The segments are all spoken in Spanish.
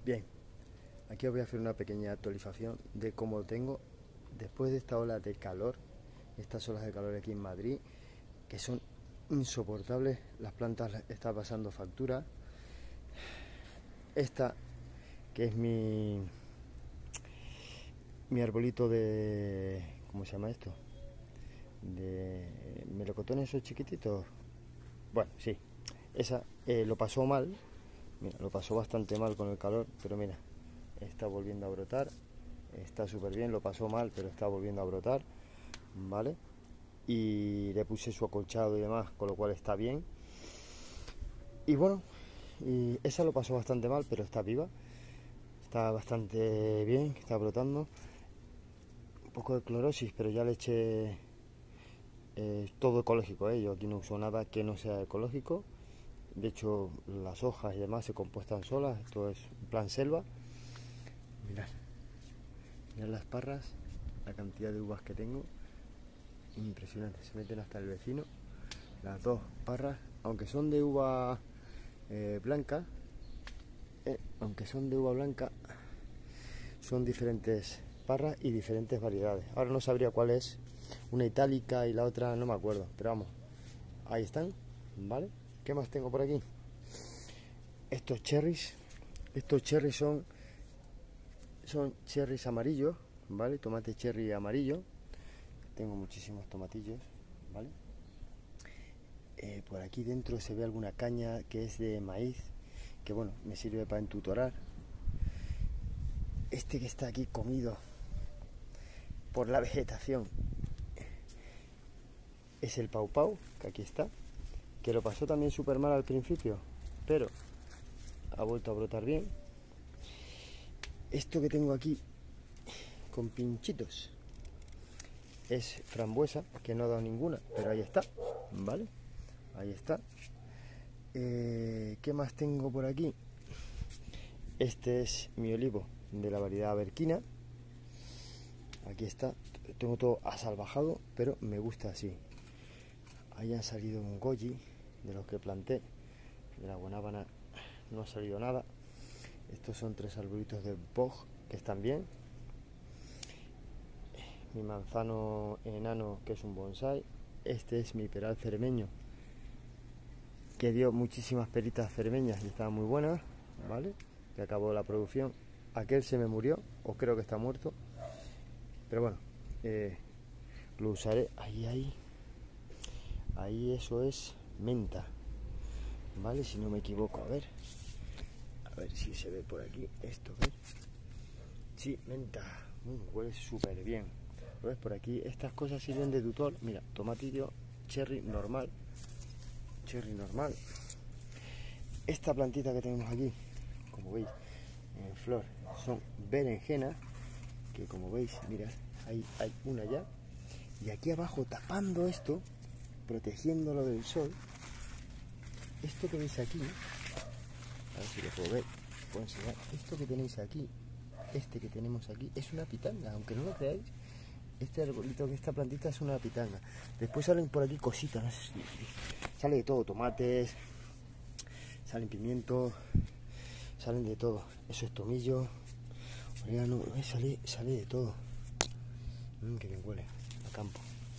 Bien, aquí os voy a hacer una pequeña actualización de cómo lo tengo después de esta ola de calor, estas olas de calor aquí en Madrid, que son insoportables. Las plantas están pasando factura. Esta, que es mi arbolito de... ¿cómo se llama esto? De melocotones esos chiquititos. Bueno, sí, esa lo pasó mal. Mira, lo pasó bastante mal con el calor, pero mira, está volviendo a brotar. Está súper bien, lo pasó mal, pero está volviendo a brotar, ¿vale? Y le puse su acolchado y demás, con lo cual está bien. Y bueno, y esa lo pasó bastante mal, pero está viva. Está bastante bien, está brotando. Un poco de clorosis, pero ya le eché todo ecológico, ¿eh? Yo aquí no uso nada que no sea ecológico. De hecho, las hojas y demás se compuestan solas. Esto es un plan selva. Mirad, mirad las parras, la cantidad de uvas que tengo. Impresionante, se meten hasta el vecino. Las dos parras, aunque son de uva blanca, son diferentes parras y diferentes variedades. Ahora no sabría cuál es, una itálica y la otra no me acuerdo, pero vamos, ahí están, ¿vale? ¿Qué más tengo por aquí? Estos cherries son cherries amarillos, ¿vale? Tomate cherry amarillo. Tengo muchísimos tomatillos, ¿vale? Por aquí dentro se ve alguna caña que es de maíz, que bueno, me sirve para entutorar. Este que está aquí comido por la vegetación es el pau pau, que aquí está, que lo pasó también súper mal al principio, pero ha vuelto a brotar bien. Esto que tengo aquí con pinchitos es frambuesa, que no ha dado ninguna, pero ahí está, ¿vale? Ahí está. ¿Qué más tengo por aquí? Este es mi olivo de la variedad Aberquina. Aquí está. Tengo todo asalvajado, pero me gusta así. Ahí han salido un goji de los que planté. De la guanábana no ha salido nada. Estos son 3 arbolitos de boj que están bien. Mi manzano enano, que es un bonsai. Este es mi peral cermeño, que dio muchísimas peritas cermeñas y estaban muy buenas, ¿vale? Que acabó la producción. Aquel se me murió, o creo que está muerto, pero bueno, lo usaré. Ahí eso es menta, ¿vale? Si no me equivoco, a ver si se ve por aquí esto, ¿ves? Sí, menta. Huele súper bien. ¿Lo ves por aquí? Estas cosas sirven de tutor. Mira, tomatillo, cherry normal. Esta plantita que tenemos aquí, como veis, en flor, son berenjenas, que como veis, mirad, hay una ya. Y aquí abajo, tapando esto, protegiéndolo del sol, esto que veis aquí, a ver si lo puedo ver, puedo enseñar, esto que tenéis aquí, este que tenemos aquí, es una pitanga, aunque no lo creáis. Este arbolito, esta plantita es una pitanga. Después salen por aquí cositas, no sé si sale de todo, tomates, salen pimientos, salen de todo. Eso es tomillo, orégano, sale de todo. Que bien huele a campo.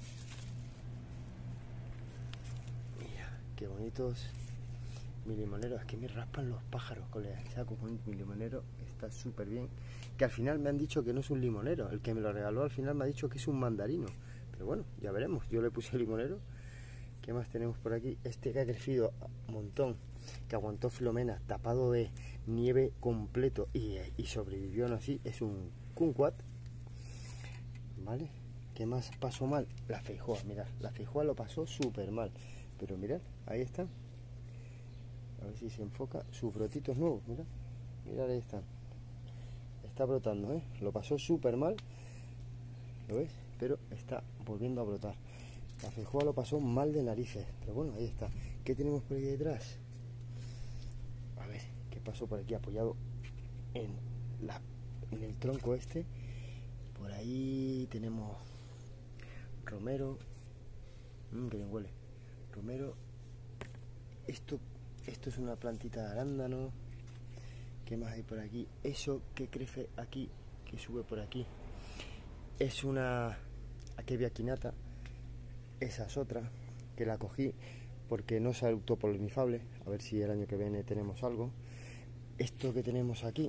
Mira, qué bonitos. Mi limonero, es que me raspan los pájaros con el saco con mi limonero, está súper bien. Que al final me han dicho que no es un limonero, el que me lo regaló al final me ha dicho que es un mandarino. Pero bueno, ya veremos, yo le puse limonero. ¿Qué más tenemos por aquí? Este que ha crecido un montón, que aguantó Filomena, tapado de nieve completo y sobrevivió, no así, es un kumquat, ¿vale? ¿Qué más pasó mal? La feijoa, mirad, la feijoa lo pasó súper mal, pero mirad, ahí están. A ver si se enfoca, sus brotitos nuevos, mirad, ahí están. Está brotando, ¿eh? Lo pasó súper mal, ¿lo ves? Pero está volviendo a brotar. La feijoa lo pasó mal de narices, pero bueno, ahí está. ¿Qué tenemos por ahí detrás? A ver, ¿qué pasó por aquí apoyado en el tronco este? Por ahí tenemos romero. Que bien huele. Romero. Esto es una plantita de arándano. ¿Qué más hay por aquí? Eso que crece aquí, que sube por aquí, es una Akebia quinata. Esa es otra que la cogí porque no es autopolinizable. A ver si el año que viene tenemos algo. Esto que tenemos aquí,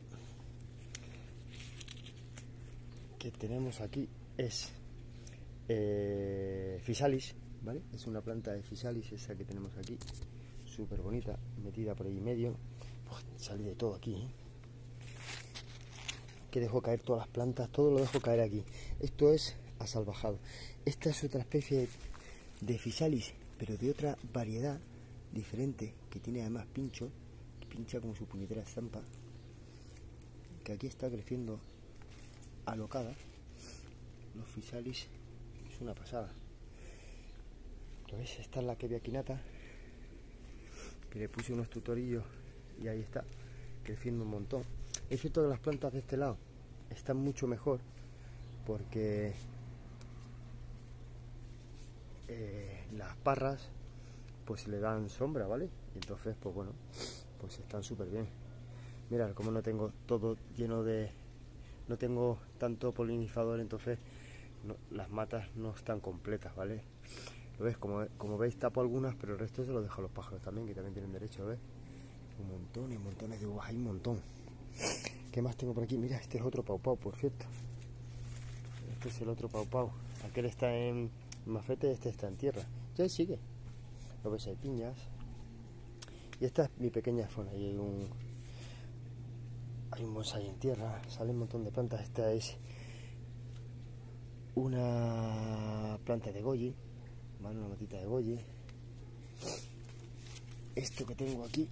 es Physalis, ¿vale? Es una planta de Physalis esa que tenemos aquí, súper bonita, metida por ahí medio. Sale de todo aquí, ¿eh? Que dejo caer todas las plantas, todo lo dejo caer aquí. Esto es asalvajado. Esta es otra especie de Physalis, pero de otra variedad diferente, que tiene además pincho, que pincha como su puñetera estampa, que aquí está creciendo alocada. Los Physalis es una pasada. ¿Lo ves? Esta es la Akebia quinata, que le puse unos tutorillos y ahí está, creciendo un montón. Es cierto que las plantas de este lado están mucho mejor porque las parras pues le dan sombra, ¿vale? Y entonces pues bueno, pues están súper bien. Mirad, como no tengo todo lleno de... no tengo tanto polinizador, entonces las matas no están completas, ¿vale? ¿Lo ves? Como veis, tapo algunas, pero el resto se lo dejo a los pájaros también, que también tienen derecho, ¿ves? Un montón y montones de uvas, hay un montón. ¿Qué más tengo por aquí? Mira, este es otro paupau, por cierto. Este es el otro paupau. Aquel está en mafete, este está en tierra. Ya sigue. Lo ves, hay piñas. Y esta es mi pequeña zona. Y hay un bonsai en tierra. Sale un montón de plantas. Esta es una planta de goji, ¿vale? Una matita de goji. Esto que tengo aquí,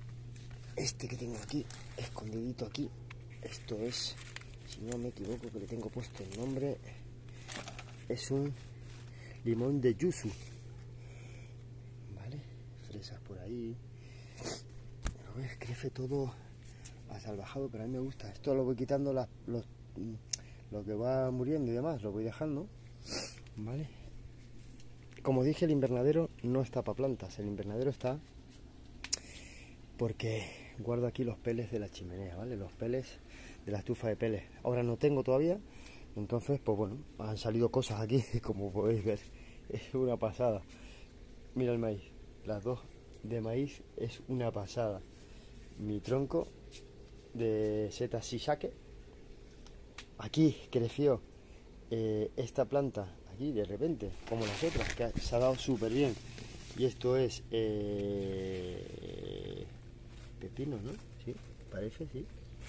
escondidito aquí, esto es, si no me equivoco, que le tengo puesto el nombre, es un limón de yuzu, ¿vale? Fresas por ahí. ¿Lo ves? Crece todo asalvajado, pero a mí me gusta. Esto lo voy quitando, lo que va muriendo y demás, lo voy dejando, ¿vale? Como dije, el invernadero no está para plantas, el invernadero está porque guardo aquí los peles de la chimenea, ¿vale? Los peles de la estufa de peles. Ahora no tengo todavía, entonces, pues bueno, han salido cosas aquí, como podéis ver. Es una pasada. Mira el maíz, las dos de maíz es una pasada. Mi tronco de setas shiitake. Aquí creció esta planta, aquí de repente, como las otras, que se ha dado súper bien. Y esto es pepino, ¿no? Sí, parece, sí.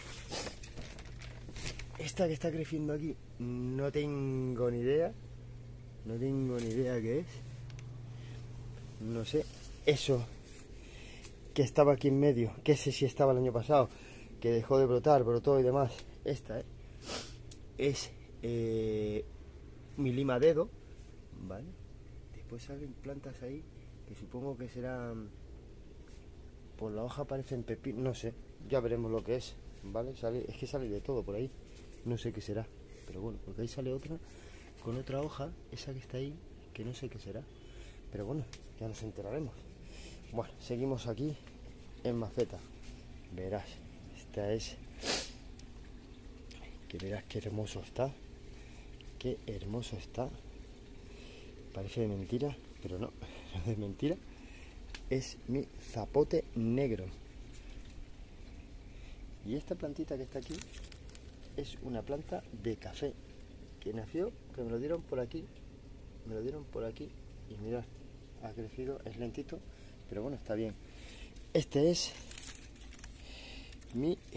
Esta que está creciendo aquí, no tengo ni idea. No tengo ni idea qué es. No sé. Eso que estaba aquí en medio, que sé si estaba el año pasado, que dejó de brotar, brotó y demás. Esta es mi lima dedo, ¿vale? Después salen plantas ahí que supongo que serán... por la hoja parecen pepinos, no sé, ya veremos lo que es, ¿vale? Es que sale de todo por ahí, no sé qué será, pero bueno, porque ahí sale otra con otra hoja, esa que está ahí, que no sé qué será, pero bueno, ya nos enteraremos. Bueno, seguimos aquí en maceta, verás, esta es, que verás qué hermoso está, parece de mentira, pero no, no es de mentira. Es mi zapote negro. Y esta plantita que está aquí es una planta de café que nació, que me lo dieron por aquí, y mirad, ha crecido, es lentito, pero bueno, está bien. Este es mi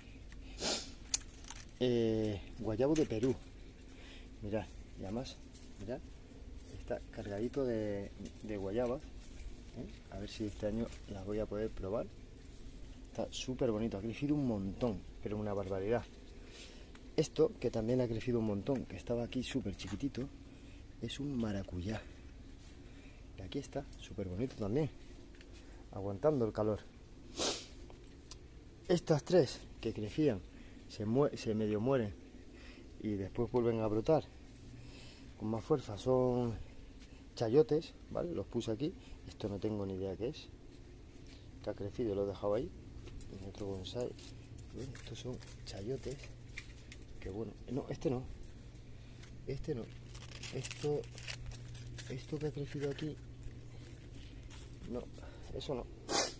guayabo de Perú. Mirad, y además, mirad, está cargadito de guayabas. A ver si este año las voy a poder probar. Está súper bonito, ha crecido un montón, pero una barbaridad. Esto, que también ha crecido un montón, que estaba aquí súper chiquitito, es un maracuyá. Y aquí está, súper bonito también, aguantando el calor. Estas tres que crecían, se medio mueren y después vuelven a brotar con más fuerza, son chayotes, ¿vale? Los puse aquí. Esto no tengo ni idea qué es, que ha crecido, lo he dejado ahí. En otro bonsai, Bueno, estos son chayotes. Que bueno, no, este no. Este no. Esto que ha crecido aquí. No, eso no.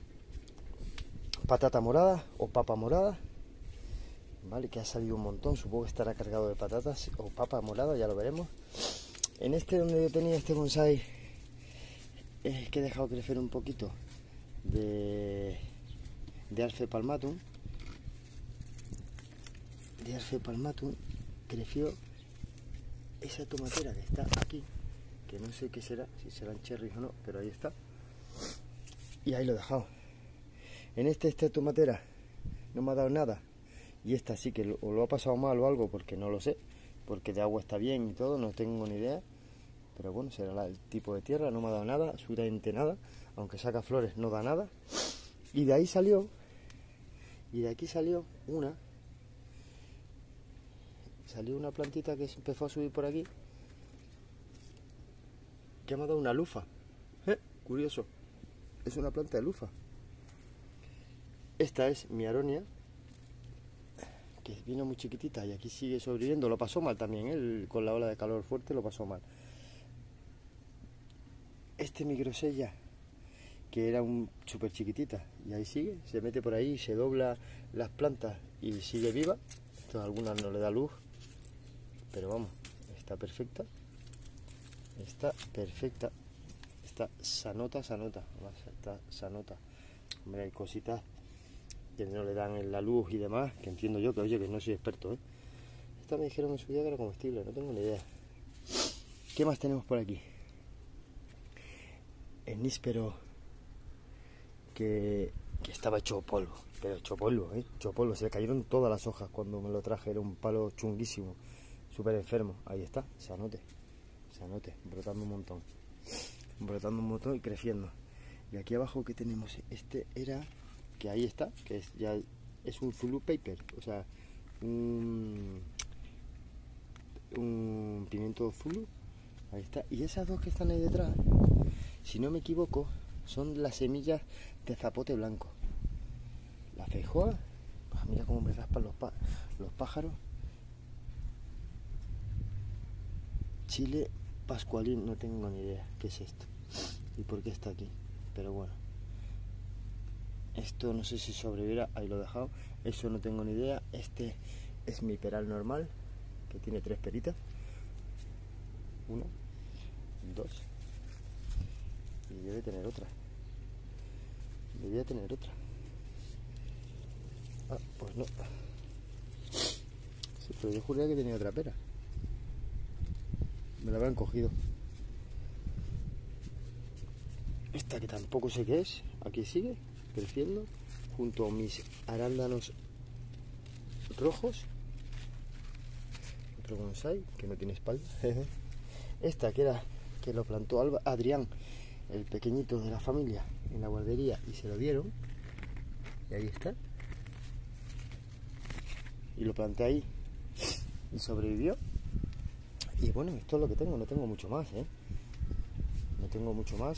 Patata morada o papa morada. Vale, que ha salido un montón. Supongo que estará cargado de patatas o papa morada, ya lo veremos. En este donde yo tenía este bonsai, es que he dejado crecer un poquito de Arce palmatum. De Arce palmatum creció esa tomatera que está aquí, que no sé qué será, si serán cherries o no, pero ahí está. Y ahí lo he dejado. En esta tomatera no me ha dado nada. Y esta sí que o lo ha pasado mal o algo, porque no lo sé. Porque de agua está bien y todo, no tengo ni idea. Pero bueno, será el tipo de tierra, no me ha dado nada, absolutamente nada. Aunque saca flores, no da nada. Y de ahí salió, y de aquí salió una plantita que empezó a subir por aquí, que me ha dado una lufa. Curioso, es una planta de lufa. Esta es mi aronia, que vino muy chiquitita y aquí sigue sobreviviendo. Lo pasó mal también, él con la ola de calor fuerte lo pasó mal. Este mi grosella, que era súper chiquitita, y ahí sigue, se mete por ahí, se dobla las plantas y sigue viva. Esto a algunas no le da luz, pero vamos, está perfecta. Está perfecta. Está sanota. Está sanota. Hombre, hay cositas que no le dan la luz y demás, que entiendo yo, que oye, que no soy experto, ¿eh? Esta me dijeron en su día que era comestible, no tengo ni idea. ¿Qué más tenemos por aquí? El níspero, que estaba hecho polvo, pero hecho polvo, hecho polvo. Se le cayeron todas las hojas cuando me lo traje, era un palo chunguísimo, súper enfermo. Ahí está, sanote, brotando un montón y creciendo. Y aquí abajo, que tenemos, este era, que ahí está, que es un Zulu Paper, o sea, un pimiento Zulu. Ahí está. Y esas dos que están ahí detrás, si no me equivoco, son las semillas de zapote blanco. La feijoa, mira cómo me raspan los pájaros. Chile pascualín, no tengo ni idea qué es esto y por qué está aquí, pero bueno, esto no sé si sobrevivirá. Ahí lo he dejado, eso no tengo ni idea. Este es mi peral normal, que tiene 3 peritas, 1, 2, y debe tener otra. Debía tener otra. Ah, pues no. Sí, pero yo juraría que tenía otra pera. Me la habrán cogido. Esta que tampoco sé qué es, aquí sigue creciendo junto a mis arándanos rojos. Otro bonsai que no tiene espalda. Esta que lo plantó Adrián, el pequeñito de la familia, en la guardería, y se lo dieron. Y ahí está. Y lo planté ahí y sobrevivió. Y bueno, esto es lo que tengo, no tengo mucho más, no tengo mucho más.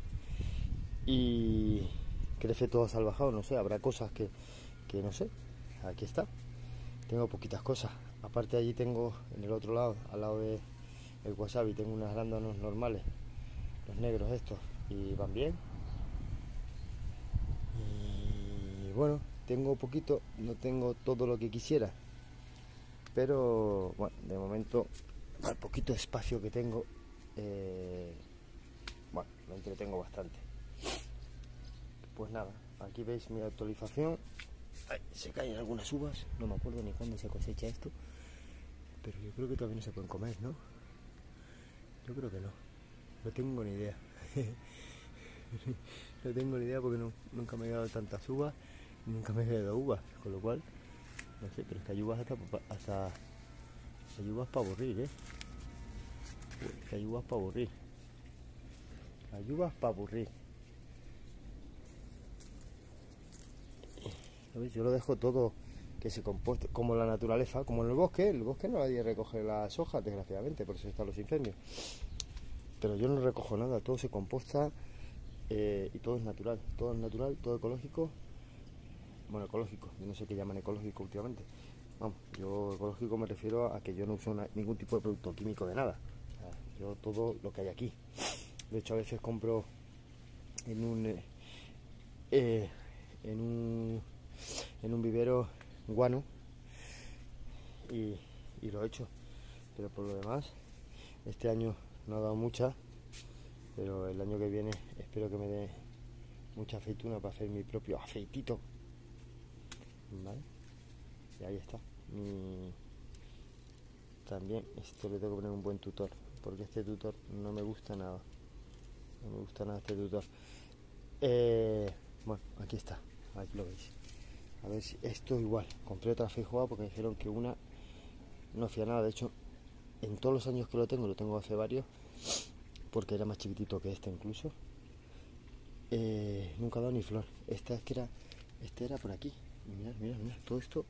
Y crece todo salvajado, no sé, habrá cosas que no sé. Aquí está, tengo poquitas cosas. Aparte, allí tengo, en el otro lado, al lado del wasabi, tengo unos arándanos normales, los negros estos, y van bien. Y bueno, tengo poquito, no tengo todo lo que quisiera, pero bueno, de momento, al poquito espacio que tengo, bueno, me entretengo bastante. Pues nada, aquí veis mi actualización. Ay, se caen algunas uvas, no me acuerdo ni cuándo se cosecha esto, pero yo creo que todavía no se pueden comer, ¿no? Yo creo que no tengo ni idea. No tengo ni idea porque nunca me he dado tantas uvas, nunca me he dado uvas, con lo cual, no sé, pero es que hay uvas hasta hay uvas para aburrir, Es que hay uvas para aburrir. Hay uvas para aburrir. ¿Sabes? Yo lo dejo todo que se composte, como la naturaleza, como en el bosque no nadie recoge las hojas, desgraciadamente, por eso están los incendios. Pero yo no recojo nada, todo se composta y todo es natural, todo ecológico. bueno, ecológico, yo no sé qué llaman ecológico últimamente. Vamos, yo ecológico me refiero a que yo no uso ningún tipo de producto químico de nada. O sea, yo todo lo que hay aquí. De hecho, a veces compro en un eh, en un vivero guano y lo he hecho. Pero por lo demás, este año no ha dado mucha, pero el año que viene espero que me dé mucha aceituna para hacer mi propio aceitito. ¿Vale? Y ahí está. También esto le tengo que poner un buen tutor, porque este tutor no me gusta nada. No me gusta nada este tutor. Bueno, aquí está. Aquí lo veis. A ver si esto igual. Compré otra feijoa porque me dijeron que una no hacía nada. De hecho, en todos los años que lo tengo hace varios, porque era más chiquitito que este incluso. Nunca ha dado ni flor. Esta era por aquí. Mirad, mirad, mirad. Todo esto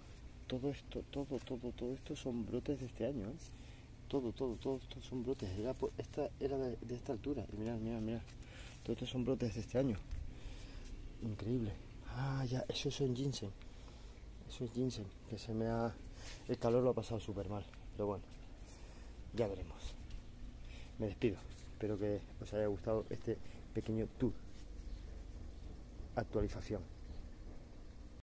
son brotes de este año, ¿eh? Todo estos son brotes. Esta era de esta altura. Y mirad, mirad, mirad. Todos estos son brotes de este año. Increíble. Ah, ya, eso es un ginseng. Eso es ginseng. Que el calor lo ha pasado súper mal. Pero bueno, ya veremos. Me despido. Espero que os haya gustado este pequeño tour. Actualización.